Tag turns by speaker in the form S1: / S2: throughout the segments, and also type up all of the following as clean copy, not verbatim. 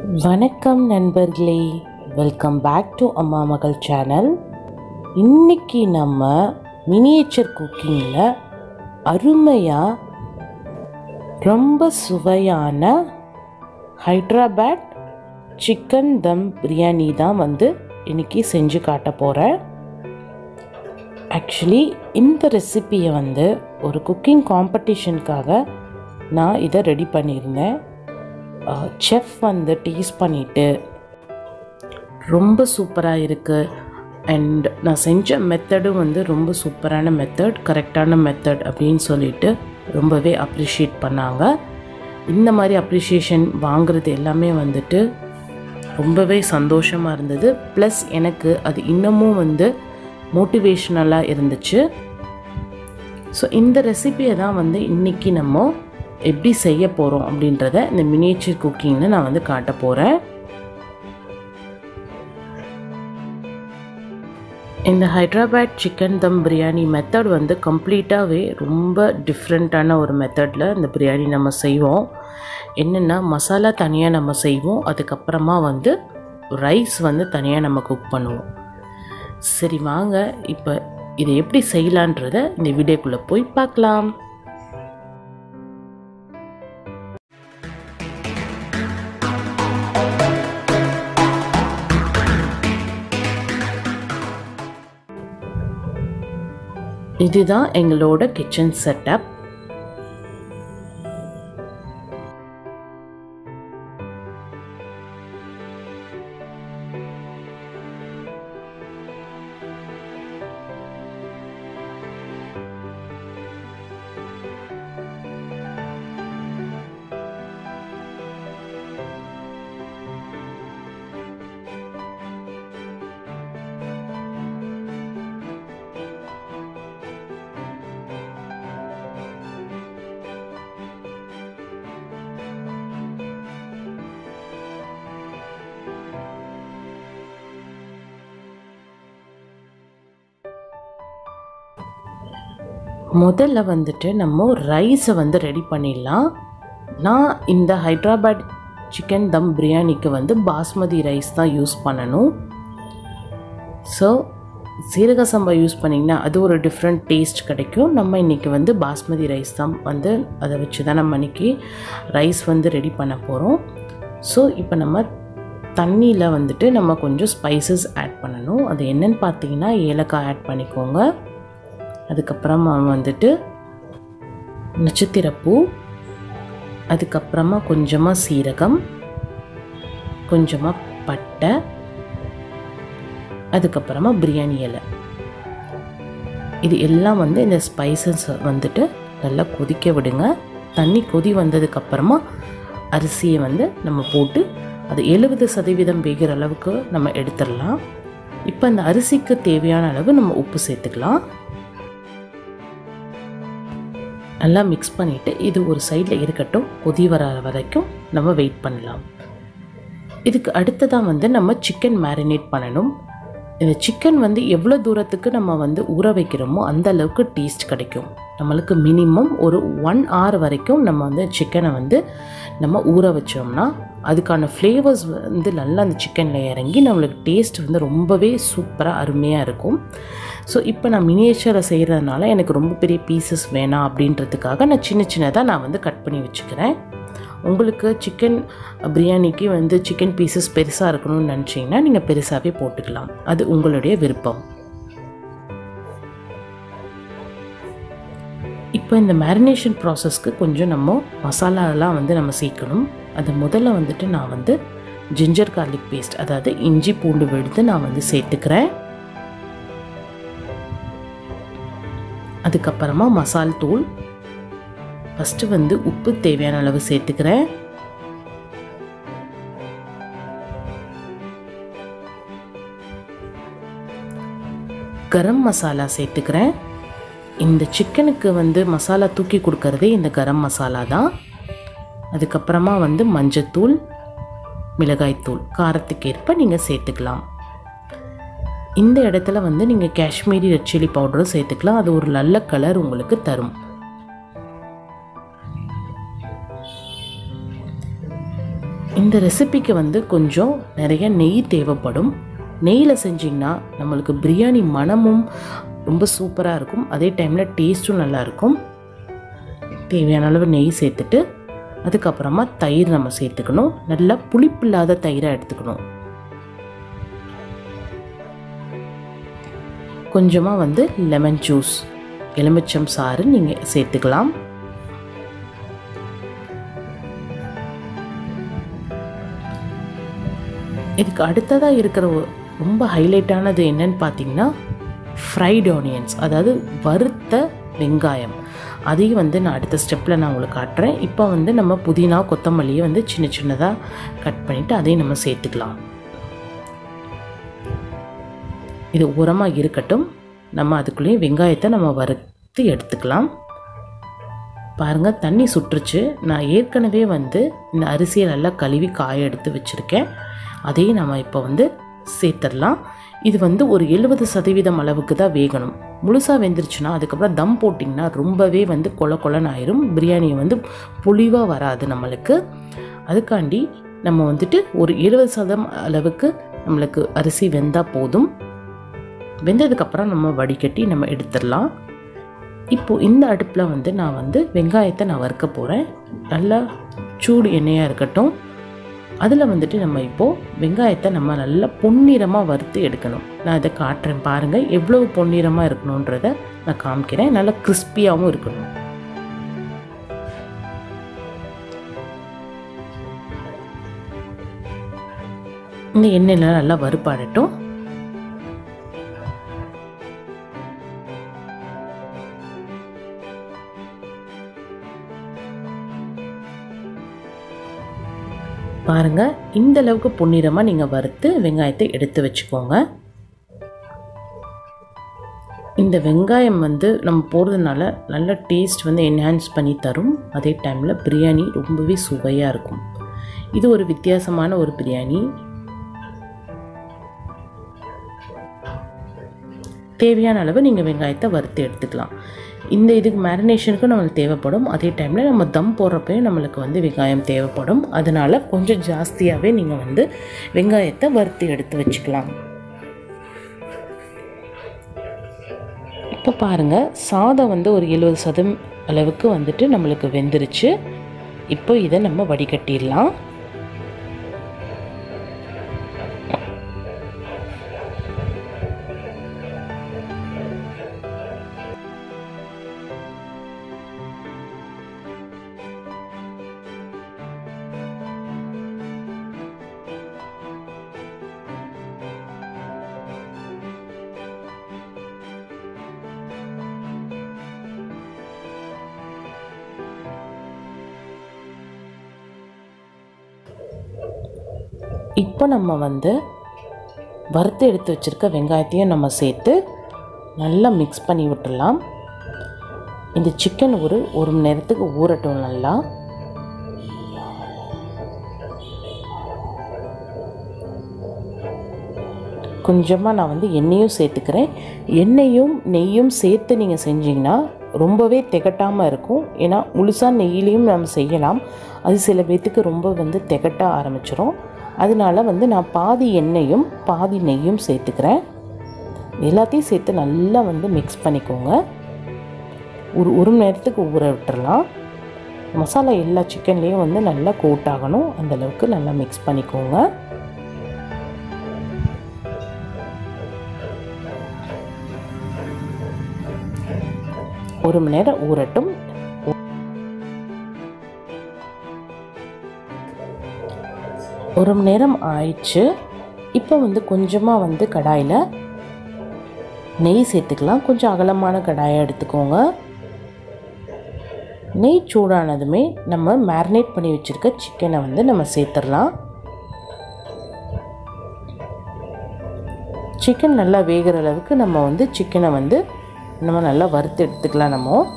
S1: வணக்கம் நண்பர்களே, welcome back to அம்மா மகள் சேனல். இன்றைக்கி நம்ம மினியேச்சர் குக்கிங்கில் அருமையாக ரொம்ப சுவையான ஹைதராபாத் சிக்கன் தம் பிரியாணி தான் இன்றைக்கி செஞ்சு காட்ட போகிறேன். ஆக்சுவலி இந்த ரெசிப்பியை ஒரு குக்கிங் காம்படிஷனுக்காக நான் இதை ரெடி பண்ணியிருந்தேன். செஃப் டேஸ்ட் பண்ணிவிட்டு ரொம்ப சூப்பராக இருக்குது அண்ட் நான் செஞ்ச மெத்தடும் ரொம்ப சூப்பரான மெத்தட், கரெக்டான மெத்தட் அப்படின்னு சொல்லிட்டு ரொம்பவே அப்ரிஷியேட் பண்ணாங்க. இந்த மாதிரி அப்ரிஷியேஷன் வாங்குறது எல்லாமே ரொம்பவே சந்தோஷமாக இருந்தது. ப்ளஸ் எனக்கு அது இன்னமும் மோட்டிவேஷ்னலாக இருந்துச்சு. ஸோ இந்த ரெசிபியை தான் இன்றைக்கி நம்ம எப்படி செய்ய போகிறோம் அப்படின்றத இந்த மினியேச்சர் குக்கிங்கில் நான் காட்ட போகிறேன். இந்த ஹைதராபாத் சிக்கன் தம் பிரியாணி மெத்தட் கம்ப்ளீட்டாகவே ரொம்ப டிஃப்ரெண்ட்டான ஒரு மெத்தடில் இந்த பிரியாணி நம்ம செய்வோம். என்னென்னா, மசாலா தனியாக நம்ம செய்வோம், அதுக்கப்புறமா ரைஸ் தனியாக நம்ம குக் பண்ணுவோம். சரி வாங்க, இப்போ இதை எப்படி செய்யலான்றதை இந்த வீடியோக்குள்ளே போய் பார்க்கலாம். இதுதான் எங்களோட கிச்சன் செட்டப். முதல்ல நம்ம ரைஸை ரெடி பண்ணிடலாம். நான் இந்த ஹைதராபாத் சிக்கன் தம் பிரியாணிக்கு பாஸ்மதி ரைஸ் தான் யூஸ் பண்ணணும். ஸோ சீரக சம்பா யூஸ் பண்ணிங்கன்னா அது ஒரு டிஃப்ரெண்ட் டேஸ்ட் கிடைக்கும். நம்ம இன்றைக்கி பாஸ்மதி ரைஸ் தான் அதை வச்சு தான் நம்ம இன்றைக்கி ரைஸ் ரெடி பண்ண போகிறோம். ஸோ இப்போ நம்ம தண்ணியில் நம்ம கொஞ்சம் ஸ்பைசஸ் ஆட் பண்ணணும். அது என்னென்னு பார்த்தீங்கன்னா, ஏலக்காய் ஆட் பண்ணிக்கோங்க. அதுக்கப்புறமா நட்சத்திரப்பூ, அதுக்கப்புறமா கொஞ்சமாக சீரகம், கொஞ்சமாக பட்டை, அதுக்கப்புறமா பிரியாணி இலை. இது எல்லாம் இந்த ஸ்பைசஸ் நல்லா கொதிக்க விடுங்க. தண்ணி கொதி வந்ததுக்கப்புறமா அரிசியை நம்ம போட்டு அது 70% வேகிற அளவுக்கு நம்ம எடுத்துடலாம். இப்போ அந்த அரிசிக்கு தேவையான அளவு நம்ம உப்பு சேர்த்துக்கலாம். நல்லா மிக்ஸ் பண்ணிவிட்டு இது ஒரு சைடில் இருக்கட்டும். கொதி வர வரைக்கும் நம்ம வெயிட் பண்ணலாம். இதுக்கு அடுத்ததாக நம்ம சிக்கன் மேரினேட் பண்ணணும். இந்த சிக்கன் எவ்வளோ தூரத்துக்கு நம்ம ஊற வைக்கிறோமோ அந்த அளவுக்கு டேஸ்ட் கிடைக்கும். நம்மளுக்கு மினிமம் ஒரு 1 hour வரைக்கும் நம்ம சிக்கனை நம்ம ஊற வச்சோம்னா அதுக்கான ஃப்ளேவர்ஸ் நல்லா அந்த சிக்கனில் இறங்கி நம்மளுக்கு டேஸ்ட் ரொம்பவே சூப்பராக அருமையாக இருக்கும். ஸோ இப்போ நான் மினியேச்சரை செய்கிறதுனால எனக்கு ரொம்ப பெரிய பீசஸ் வேணாம் அப்படின்றதுக்காக நான் சின்னதாக நான் கட் பண்ணி வச்சுக்கிறேன். உங்களுக்கு சிக்கன் பிரியாணிக்கு சிக்கன் பீசஸ் பெருசாக இருக்கணும்னு நினச்சிங்கன்னா நீங்கள் பெருசாகவே போட்டுக்கலாம். அது உங்களுடைய விருப்பம். இப்போ இந்த மேரினேஷன் ப்ராசஸ்க்கு கொஞ்சம் நம்ம மசாலாலாம் நம்ம சேர்க்கணும். அது முதல்ல நான் ஜிஞ்சர் கார்லிக் பேஸ்ட், அதாவது இஞ்சி பூண்டு விழுது நான் சேர்த்துக்கிறேன். அதுக்கப்புறமா மசால் தூள், ஃபஸ்ட்டு உப்பு தேவையான அளவு சேர்த்துக்கிறேன். கரம் மசாலா சேர்த்துக்கிறேன். இந்த சிக்கனுக்கு மசாலா தூக்கி கொடுக்கறதே இந்த கரம் மசாலா தான். அதுக்கப்புறமா மஞ்சத்தூள், மிளகாய்த்தூள் காரத்துக்கு ஏற்ப நீங்கள் சேர்த்துக்கலாம். இந்த இடத்துல நீங்கள் காஷ்மீரி ரெட் சில்லி பவுடரும் சேர்த்துக்கலாம். அது ஒரு நல்ல கலர் உங்களுக்கு தரும். இந்த ரெசிபிக்கு வந்து கொஞ்சம் நிறைய நெய் தேவைப்படும். நெய்யில் செஞ்சிங்கன்னா நம்மளுக்கு பிரியாணி மணமும் ரொம்ப சூப்பராக இருக்கும், அதே டைமில் டேஸ்ட்டும் நல்லாயிருக்கும். தேவையான அளவு நெய் சேர்த்துட்டு அதுக்கப்புறமா தயிர் நம்ம சேர்த்துக்கணும். நல்லா புளிப்பில்லாத தயிரை எடுத்துக்கணும். கொஞ்சமாக வந்து லெமன் ஜூஸ், எலுமிச்சம் சாறு நீங்கள் சேர்த்துக்கலாம். இதுக்கு அடுத்ததாக இருக்கிற ரொம்ப ஹைலைட்டானது என்னன்னு பார்த்தீங்கன்னா ஃப்ரைட் ஆனியன்ஸ், அதாவது வறுத்த வெங்காயம். அதையும் வந்து நான் அடுத்த ஸ்டெப்பில் நான் உங்களுக்கு காட்டுறேன். இப்போ வந்து நம்ம புதினா கொத்தமல்லியை வந்து சின்ன சின்னதாக கட் பண்ணிவிட்டு அதையும் நம்ம சேர்த்துக்கலாம். இது உரமாக இருக்கட்டும். நம்ம அதுக்குள்ளேயும் வெங்காயத்தை நம்ம வறுத்து எடுத்துக்கலாம். பாருங்கள், தண்ணி சுற்றுச்சு. நான் ஏற்கனவே வந்து இந்த அரிசியை நல்லா கழுவி காய எடுத்து வச்சுருக்கேன். அதையும் நம்ம இப்போ வந்து சேர்த்துடலாம். இது வந்து ஒரு 70% அளவுக்கு தான் வேகணும். முழுசாக வெந்துருச்சுன்னா அதுக்கப்புறம் தம் போட்டிங்கன்னா ரொம்பவே வந்து கொலன்னு ஆயிரும். பிரியாணியை வந்து புளிவாக வராது நம்மளுக்கு. அதுக்காண்டி நம்ம வந்துட்டு ஒரு 70% அளவுக்கு நம்மளுக்கு அரிசி வெந்தால் போதும். வெந்ததுக்கப்புறம் நம்ம வடிகட்டி நம்ம எடுத்துடலாம். இப்போது இந்த அடுப்பில் வந்து நான் வந்து வெங்காயத்தை நான் வறுக்க போகிறேன். நல்லா சூடு எண்ணெயாக இருக்கட்டும். அதில் வந்துட்டு நம்ம இப்போது வெங்காயத்தை நம்ம நல்லா பொன்னிறமாக வறுத்து எடுக்கணும். நான் இதை காட்டுறேன் பாருங்கள், எவ்வளவு பொன்னிறமாக இருக்கணுன்றதை நான் காமிக்கிறேன். நல்லா கிறிஸ்பியாகவும் இருக்கணும். இந்த எண்ணெயில் நல்லா வறுப்பாடட்டும். பாருங்கள், இந்த அளவுக்கு பொன்னிறமாக நீங்கள் வறுத்து வெங்காயத்தை எடுத்து வச்சுக்கோங்க. இந்த வெங்காயம் வந்து நம்ம போடுறதுனால நல்ல டேஸ்ட் வந்து என்ஹான்ஸ் பண்ணி தரும். அதே டைமில் பிரியாணி ரொம்பவே சுவையாக இருக்கும். இது ஒரு வித்தியாசமான ஒரு பிரியாணி. தேவையான அளவு நீங்கள் வெங்காயத்தை வறுத்து எடுத்துக்கலாம். இந்த இதுக்கு மேரினேஷனுக்கு நம்மளுக்கு தேவைப்படும். அதே டைமில் நம்ம தம் போடுறப்பையும் நம்மளுக்கு வந்து வெங்காயம் தேவைப்படும். அதனால் கொஞ்சம் ஜாஸ்தியாகவே நீங்கள் வந்து வெங்காயத்தை வறுத்து எடுத்து வச்சுக்கலாம். இப்போ பாருங்கள், சாதம் வந்து ஒரு 70% அளவுக்கு வந்துட்டு நம்மளுக்கு வெந்துருச்சு. இப்போ இதை நம்ம வடிகட்டிடலாம். இப்போ நம்ம வந்து வறுத்து எடுத்து வச்சுருக்க வெங்காயத்தையும் நம்ம சேர்த்து நல்லா மிக்ஸ் பண்ணி விட்டுடலாம். இந்த சிக்கன் ஒரு மணி நேரத்துக்கு ஊறட்டும். நல்லா கொஞ்சமாக நான் வந்து எண்ணெயும் சேர்த்துக்கிறேன். எண்ணெயும் நெய்யும் சேர்த்து நீங்கள் செஞ்சிங்கன்னா ரொம்பவே திகட்டாமல் இருக்கும். ஏன்னா முழுசாக நெய்யிலையும் நம்ம செய்யலாம். அது சில பேர்த்துக்கு ரொம்ப வந்து திகட்ட ஆரம்பிச்சிடும். அதனால வந்து நான் பாதி எண்ணெயும் பாதி நெய்யும் சேர்த்துக்கிறேன். எல்லாத்தையும் சேர்த்து நல்லா வந்து மிக்ஸ் பண்ணிக்கோங்க. ஒரு மணி நேரத்துக்கு ஊற விட்டுறலாம். மசாலா எல்லா சிக்கன்லேயும் வந்து நல்லா கோட் ஆகணும். அந்தளவுக்கு நல்லா மிக்ஸ் பண்ணிக்கோங்க. ஒரு மணி நேரம் ஊறட்டும். ஒரு மணி நேரம் ஆயிடுச்சு. இப்போ வந்து கொஞ்சமாக வந்து கடாயில் நெய் சேர்த்துக்கலாம். கொஞ்சம் அகலமான கடாயை எடுத்துக்கோங்க. நெய் சூடானதுமே நம்ம மேரினேட் பண்ணி வச்சுருக்க சிக்கனை வந்து நம்ம சேர்த்துடலாம். சிக்கன் நல்லா வேகிற அளவுக்கு நம்ம வந்து சிக்கனை வந்து நம்ம நல்லா வறுத்து எடுத்துக்கலாம்.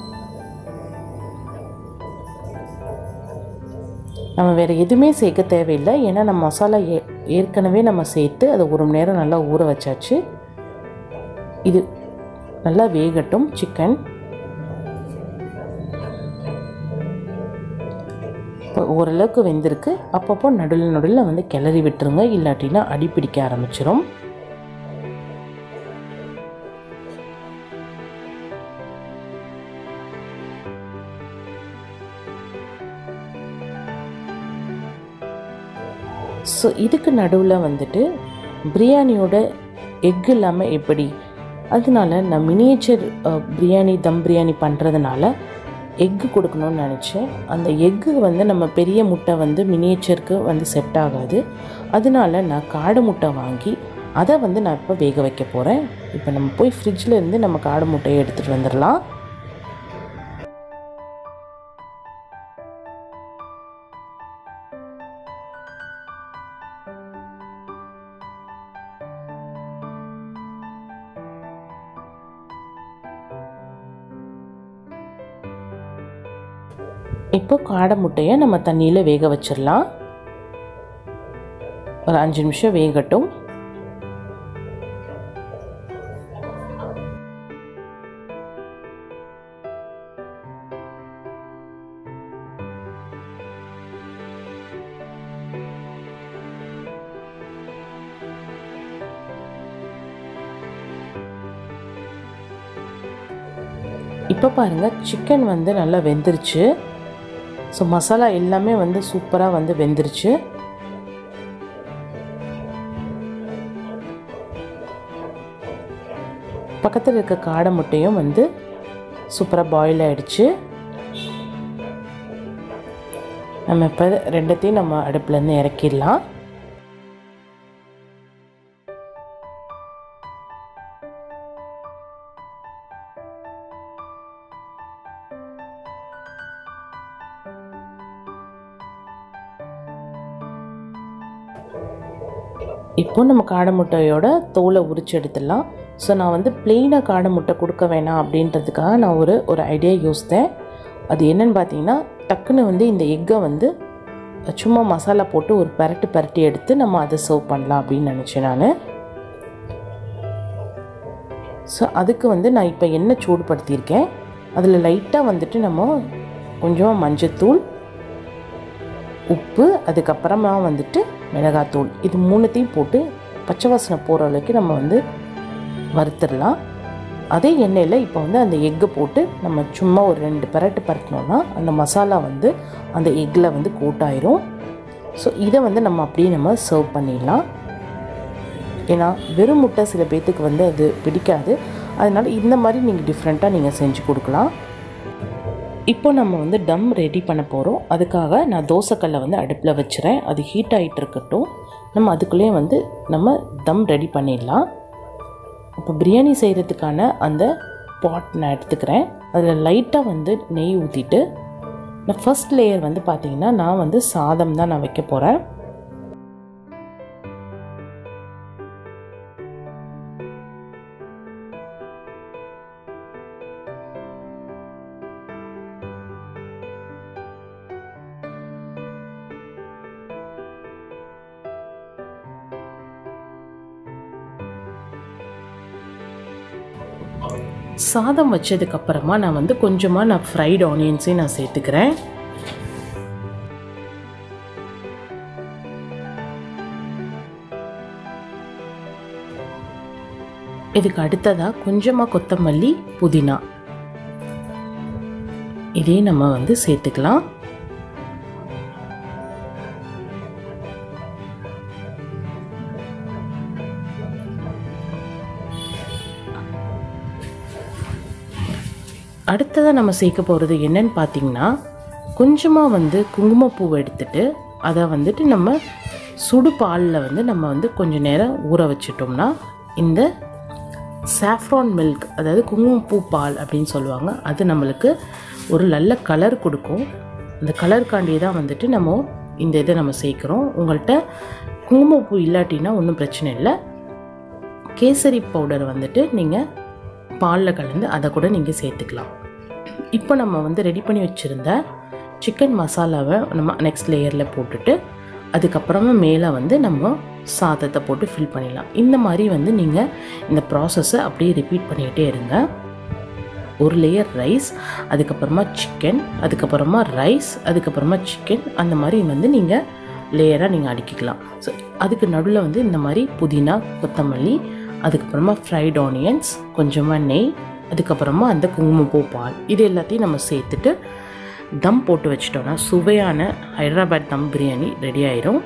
S1: நம்ம வேறு எதுவுமே சேர்க்க தேவையில்லை. ஏன்னா நம்ம மசாலா ஏற்கனவே நம்ம சேர்த்து அதை ஒரு மணி நேரம் நல்லா ஊற வச்சாச்சு. இது நல்லா வேகட்டும் சிக்கன். ஓரளவுக்கு வெந்திருக்கு. அப்பப்போ நடுவில் வந்து கிளறி விட்டுருங்க, இல்லாட்டினா அடி பிடிக்க ஆரம்பிச்சிடும். ஸோ இதுக்கு நடுவில் வந்துட்டு பிரியாணியோட எக் இல்லாமல் எப்படி, அதனால நான் மினியேச்சர் பிரியாணி தம் பிரியாணி பண்ணுறதுனால எக்கு கொடுக்கணும்னு நினச்சேன். அந்த எக்கு வந்து நம்ம பெரிய முட்டை வந்து மினியேச்சருக்கு வந்து செட் ஆகாது. அதனால நான் காடை முட்டை வாங்கி அதை வந்து நான் இப்போ வேக வைக்க போகிறேன். இப்போ நம்ம போய் ஃப்ரிட்ஜில் இருந்து நம்ம காடை முட்டையை எடுத்துகிட்டு வந்துடலாம். இப்போ காடை முட்டையை நம்ம தண்ணியில் வேக வச்சிடலாம். ஒரு 5 நிமிஷம் வேகட்டும். இப்போ பாருங்கள், சிக்கன் வந்து நல்லா வெந்துருச்சு. ஸோ மசாலா எல்லாமே வந்து சூப்பராக வந்து வெந்துருச்சு. பக்கத்தில் இருக்க காடை முட்டையும் வந்து சூப்பராக பாயில் ஆகிடுச்சு. நம்ம இப்போ ரெண்டத்தையும் நம்ம அடுப்புலேருந்து இறக்கிடலாம். இப்போ நம்ம காடை முட்டையோட தோலை உரிச்சு எடுத்துடலாம். ஸோ நான் வந்து பிளெயினாக காடை முட்டை கொடுக்க வேணாம் அப்படின்றதுக்காக நான் ஒரு ஐடியா யோசித்தேன். அது என்னென்னு பார்த்தீங்கன்னா, டக்குன்னு வந்து இந்த எக்கை வந்து சும்மா மசாலா போட்டு ஒரு பரட்டி எடுத்து நம்ம அதை சர்வ் பண்ணலாம் அப்படின்னு நினச்சேன் நான். ஸோ அதுக்கு வந்து நான் இப்போ எண்ணெய் சூடுபடுத்தியிருக்கேன். அதில் லைட்டாக வந்துட்டு நம்ம கொஞ்சமாக மஞ்சத்தூள், உப்பு, அதுக்கப்புறமா வந்துட்டு மிளகாத்தூள், இது மூணுத்தையும் போட்டு பச்சை வாசனை போகிற அளவுக்கு நம்ம வந்து வறுத்துடலாம். அதே எண்ணெயில் இப்போ வந்து அந்த எக்கை போட்டு நம்ம சும்மா ஒரு 2 பரட்டினோன்னா அந்த மசாலா வந்து அந்த எக்கில் வந்து கோட்டாயிரும். ஸோ இதை வந்து நம்ம அப்படியே நம்ம சர்வ் பண்ணிடலாம். ஏன்னா வெறும் முட்டை சில பேர்த்துக்கு வந்து அது பிடிக்காது. அதனால் இந்த மாதிரி நீங்கள் டிஃப்ரெண்ட்டாக நீங்கள் செஞ்சு கொடுக்கலாம். இப்போ நம்ம வந்து டம் ரெடி பண்ண போகிறோம். அதுக்காக நான் தோசைக்கல்லை வந்து அடுப்பில் வச்சுறேன். அது ஹீட் ஆகிட்டு இருக்கட்டும். நம்ம அதுக்குள்ளேயே வந்து நம்ம தம் ரெடி பண்ணிடலாம். இப்போ பிரியாணி செய்கிறதுக்கான அந்த பாட் நான் எடுத்துக்கிறேன். அதில் லைட்டாக வந்து நெய் ஊற்றிட்டு, நான் ஃபர்ஸ்ட் லேயர் வந்து பார்த்திங்கன்னா நான் வந்து சாதம் தான் நான் வைக்க போகிறேன். சாதம் வச்சதுக்கப்புறமா நான் வந்து கொஞ்சமாக ஃப்ரைட் ஆனியன்ஸையும் நான் சேர்த்துக்கிறேன். இதுக்கு அடுத்ததாக கொஞ்சமாக கொத்தமல்லி, புதினா இதையும் நம்ம வந்து சேர்த்துக்கலாம். அடுத்ததாக நம்ம சேர்க்க போகிறது என்னன்னு பார்த்தீங்கன்னா, கொஞ்சமாக வந்து குங்குமப்பூவை எடுத்துட்டு அதை வந்துட்டு நம்ம சுடு பாலில் வந்து நம்ம வந்து கொஞ்சம் நேரம் ஊற வச்சிட்டோம்னா இந்த சாஃப்ரான் மில்க், அதாவது குங்குமப்பூ பால் அப்படின்னு சொல்லுவாங்க, அது நம்மளுக்கு ஒரு நல்ல கலர் கொடுக்கும். அந்த கலருக்காண்டி தான் வந்துட்டு நம்ம இந்த இதை நம்ம சேர்க்குறோம். உங்கள்கிட்ட குங்குமப்பூ இல்லாட்டினா ஒன்றும் பிரச்சனை இல்லை. கேசரி பவுடர் வந்துட்டு நீங்கள் பாலில் கலந்து அதை கூட நீங்கள் சேர்த்துக்கலாம். இப்போ நம்ம வந்து ரெடி பண்ணி வச்சுருந்த சிக்கன் மசாலாவை நம்ம நெக்ஸ்ட் லேயரில் போட்டுட்டு அதுக்கப்புறமா மேலே வந்து நம்ம சாதத்தை போட்டு ஃபில் பண்ணிடலாம். இந்த மாதிரி வந்து நீங்கள் இந்த ப்ராசஸை அப்படியே ரிப்பீட் பண்ணிக்கிட்டே இருங்க. ஒரு லேயர் ரைஸ், அதுக்கப்புறமா சிக்கன், அதுக்கப்புறமா ரைஸ், அதுக்கப்புறமா சிக்கன், அந்த மாதிரி வந்து நீங்கள் லேயராக நீங்கள் அடுக்கிக்கலாம். ஸோ அதுக்கு நடுவில் வந்து இந்த மாதிரி புதினா, கொத்தமல்லி, அதுக்கப்புறமா ஃப்ரைட் ஆனியன்ஸ், கொஞ்சமாக நெய், அதுக்கப்புறமா அந்த குங்குமப்பூ பால், இது எல்லாத்தையும் நம்ம சேர்த்துட்டு தம் போட்டு வச்சிட்டோன்னா சுவையான ஹைதராபாத் தம் பிரியாணி ரெடி ஆயிரும்.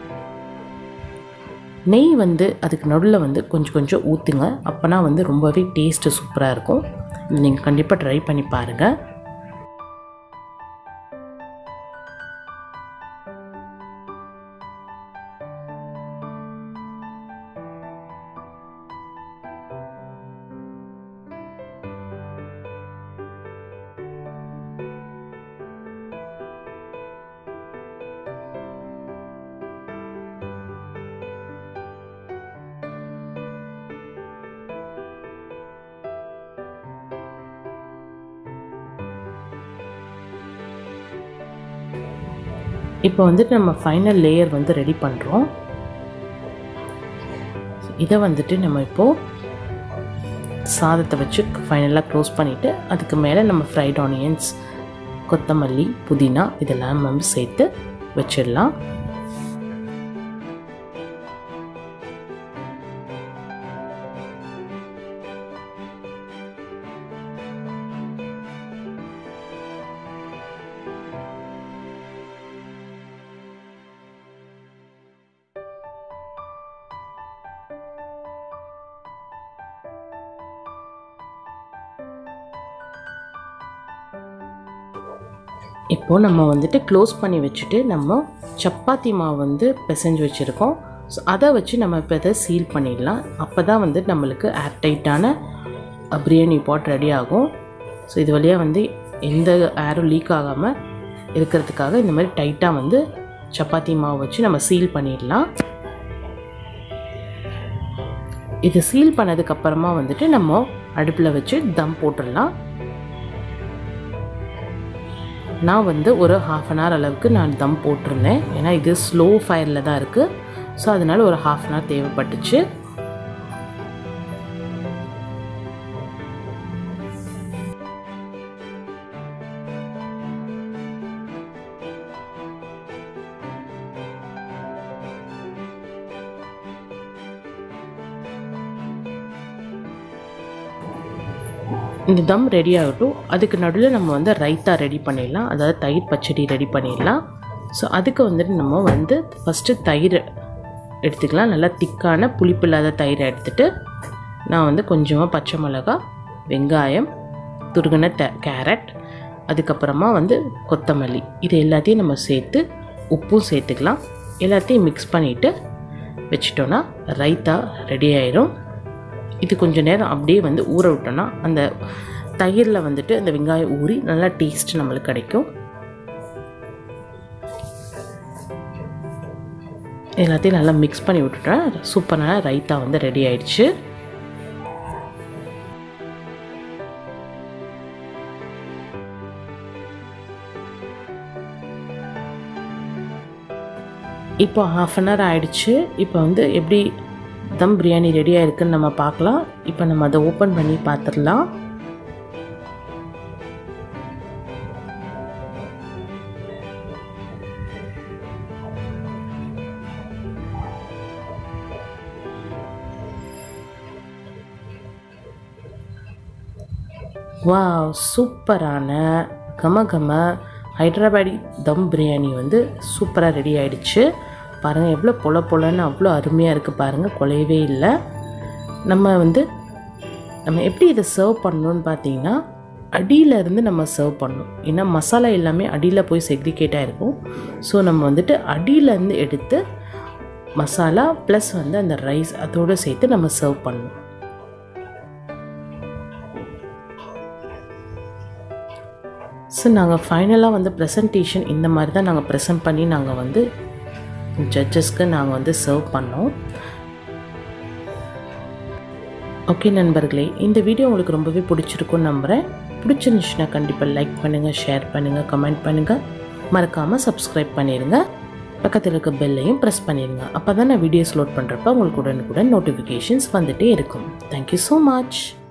S1: நெய் வந்து அதுக்கு நடுவில் வந்து கொஞ்சம் கொஞ்சம் ஊற்றுங்க. அப்போனா வந்து ரொம்பவே டேஸ்ட்டு சூப்பராக இருக்கும். நீங்கள் கண்டிப்பாக ட்ரை பண்ணி பாருங்கள். இப்போ வந்துட்டு நம்ம ஃபைனல் லேயர் வந்து ரெடி பண்ணுறோம். இதை வந்துட்டு நம்ம இப்போது சாதத்தை வச்சு ஃபைனலாக க்ளோஸ் பண்ணிவிட்டு அதுக்கு மேலே நம்ம ஃப்ரைட் ஆனியன்ஸ், கொத்தமல்லி, புதினா இதெல்லாம் நம்ம சேர்த்து வச்சிடலாம். இப்போது நம்ம வந்துட்டு க்ளோஸ் பண்ணி வச்சுட்டு நம்ம சப்பாத்தி மாவு வந்து பிசைஞ்சு வச்சுருக்கோம். ஸோ அதை வச்சு நம்ம இப்போ இதை சீல் பண்ணிடலாம். அப்போ தான் வந்து நம்மளுக்கு ஏர்டைட்டான பிரியாணி பாட் ரெடி ஆகும். ஸோ இது வழியாக வந்து எந்த ஏரும் லீக் ஆகாமல் இருக்கிறதுக்காக இந்த மாதிரி டைட்டாக வந்து சப்பாத்தி மாவு வச்சு நம்ம சீல் பண்ணிடலாம். இது சீல் பண்ணதுக்கப்புறமா வந்துட்டு நம்ம அடுப்பில் வச்சு தம் போட்டுடலாம். நான் வந்து ஒரு 1/2 hour அளவுக்கு நான் தம் போட்டிருந்தேன். ஏன்னா இது ஸ்லோ ஃபயரில் தான் இருக்குது. ஸோ அதனால் ஒரு 1/2 hour தேவைப்பட்டுச்சு. இந்த தம் ரெடி ஆகட்டும். அதுக்கு நடுவில் நம்ம வந்து ரைத்தா ரெடி பண்ணிடலாம், அதாவது தயிர் பச்சடி ரெடி பண்ணிடலாம். ஸோ அதுக்கு வந்துட்டு நம்ம வந்து ஃபஸ்ட்டு தயிர் எடுத்துக்கலாம். நல்லா திக்கான புளிப்பு இல்லாத தயிரை எடுத்துகிட்டு நான் வந்து கொஞ்சமாக பச்சை மிளகா, வெங்காயம், துருகின கேரட், அதுக்கப்புறமா வந்து கொத்தமல்லி, இது எல்லாத்தையும் நம்ம சேர்த்து உப்பும் சேர்த்துக்கலாம். எல்லாத்தையும் மிக்ஸ் பண்ணிவிட்டு வச்சிட்டோன்னா ரைத்தா ரெடி ஆயிரும். இது கொஞ்சம் நேரம் அப்படியே வந்து ஊற விட்டோன்னா அந்த தயிரில் வந்துட்டு அந்த வெங்காயம் ஊறி நல்லா டேஸ்ட் நம்மளுக்கு கிடைக்கும். எல்லாத்தையும் நல்லா மிக்ஸ் பண்ணி விட்டுட்டா சூப்பரான ரைத்தா வந்து ரெடி ஆயிடுச்சு. இப்போ 1/2 hour ஆயிடுச்சு. இப்போ வந்து எப்படி தம் பிரியாணி ரெடியாக இருக்குன்னு நம்ம பார்க்கலாம். இப்போ நம்ம அதை ஓப்பன் பண்ணி பார்த்துடலாம். வாவ், சூப்பரான கம ஹைதராபாடி தம் பிரியாணி வந்து சூப்பராக ரெடி ஆயிடுச்சு. பாருங்கள் எவ்வளோ பொலன்னு அவ்வளோ அருமையாக இருக்குது பாருங்கள், குலையவே இல்லை. நம்ம எப்படி இதை சர்வ் பண்ணணும்னு பார்த்தீங்கன்னா அடியிலேருந்து நம்ம சர்வ் பண்ணணும். ஏன்னா மசாலா எல்லாமே அடியில் போய் செக்ரிகேட்டாக இருக்கும். ஸோ நம்ம வந்துட்டு அடியிலேருந்து எடுத்து மசாலா ப்ளஸ் வந்து அந்த ரைஸ் அதோடு சேர்த்து நம்ம சர்வ் பண்ணணும். ஸோ நாங்கள் ஃபைனலாக வந்து ப்ரெசன்டேஷன் இந்த மாதிரி தான் நாங்கள் ப்ரெசென்ட் பண்ணி நாங்கள் வந்து ஜட்ஜஸ்க்கு நாங்கள் வந்து சர்வ் பண்ணோம். ஓகே நண்பர்களே, இந்த வீடியோ உங்களுக்கு ரொம்பவே பிடிச்சிருக்குன்னு நம்புகிறேன். பிடிச்சிருந்துச்சுன்னா கண்டிப்பாக லைக் பண்ணுங்கள், ஷேர் பண்ணுங்கள், கமெண்ட் பண்ணுங்கள், மறக்காமல் சப்ஸ்கிரைப் பண்ணிடுங்க. பக்கத்தில் இருக்க பெல்லையும் ப்ரெஸ் பண்ணிடுங்க. அப்போ தான் நான் வீடியோஸ் லோட் பண்ணுறப்ப உங்களுக்கு உடனுக்குடன் நோட்டிஃபிகேஷன்ஸ் வந்துகிட்டே இருக்கும். Thank you so much.